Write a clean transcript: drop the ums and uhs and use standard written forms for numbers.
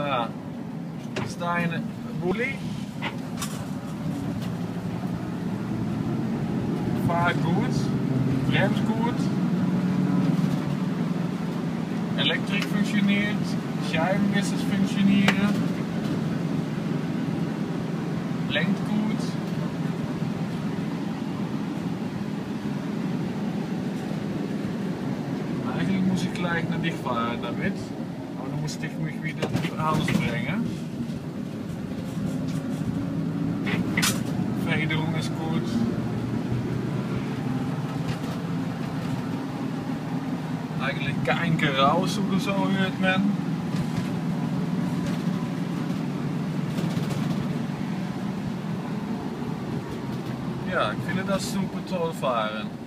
Ja, Stein Bulli. Fahrt gut, bremst gut, Elektrik funktioniert, Scheibenwissers funktionieren, lenkt gut. Eigentlich muss ich gleich nach dich fahren damit, aber dann muss ich mich wieder nach Hause bringen. Federung ist gut. Eigentlich kein Geraus oder so hört man. Ja, ich finde das super toll fahren.